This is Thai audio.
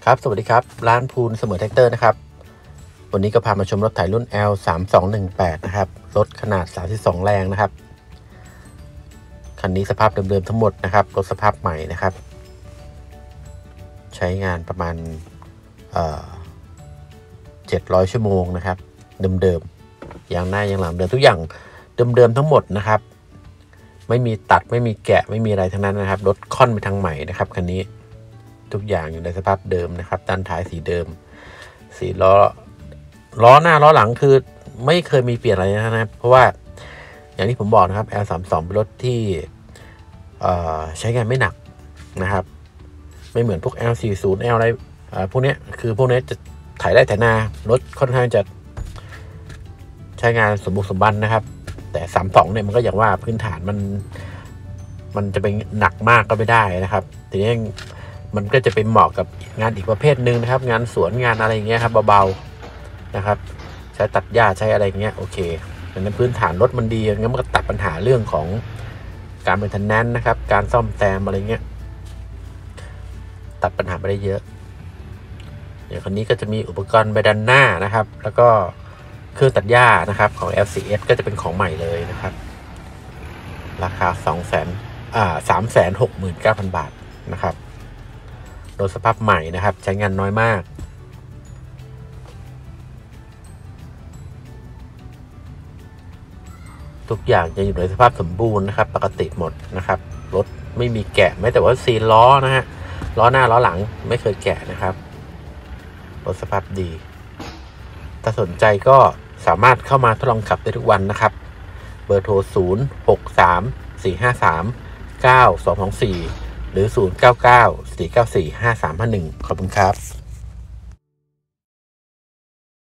ครับสวัสดีครับร้านพูนเสมอแท็กเตอร์นะครับวันนี้ก็พามาชมรถไถรุ่น L3218 นะครับรถขนาด32แรงนะครับคันนี้สภาพเดิมๆทั้งหมดนะครับรถสภาพใหม่นะครับใช้งานประมาณ700ชั่วโมงนะครับเดิมๆยางหน้ายางหลังเดิมทุกอย่างเดิมๆทั้งหมดนะครับไม่มีตัดไม่มีแกะไม่มีอะไรทั้งนั้นนะครับรถค่อนไปทางใหม่นะครับคันนี้ทุกอย่างอยู่ในสภาพเดิมนะครับด้านท้ายสีเดิมสีล้อหน้าล้อหลังคือไม่เคยมีเปลี่ยนอะไรนะครับเพราะว่าอย่างที่ผมบอกนะครับ L32 เป็นรถที่ใช้งานไม่หนักนะครับไม่เหมือนพวก L40 L อะไรพวกนี้คือพวกนี้จะถ่ายได้แต่นารถค่อนข้างจะใช้งานสมบุกสมบันนะครับแต่32เนี่ยมันก็อย่างว่าพื้นฐานมันจะเป็นหนักมากก็ไม่ได้นะครับทีนี้มันก็จะเป็นเหมาะกับงานอีกประเภทหนึ่งนะครับงานสวนงานอะไรอย่างเงี้ยครับเบาๆนะครับใช้ตัดหญ้าใช้อะไรเงี้ยโอเคดังนั้นพื้นฐานรถมันดีงั้นมันก็ตัดปัญหาเรื่องของการเป็นทันแนนนะครับการซ่อมแซมอะไรเงี้ยตัดปัญหาไปได้เยอะอย่างคันนี้ก็จะมีอุปกรณ์ใบด้านหน้านะครับแล้วก็เครื่องตัดหญ้านะครับของ LCS ก็จะเป็นของใหม่เลยนะครับราคา369,000 บาทนะครับรถสภาพใหม่นะครับใช้งานน้อยมากทุกอย่างจะอยู่ในสภาพสมบูรณ์นะครับปกติหมดนะครับรถไม่มีแกะแม้แต่ว่าซีนล้อนะฮะล้อหน้าล้อหลังไม่เคยแกะนะครับรถสภาพดีถ้าสนใจก็สามารถเข้ามาทดลองขับได้ทุกวันนะครับเบอร์โทร0634539224หรือ0994945351ขอบคุณครับ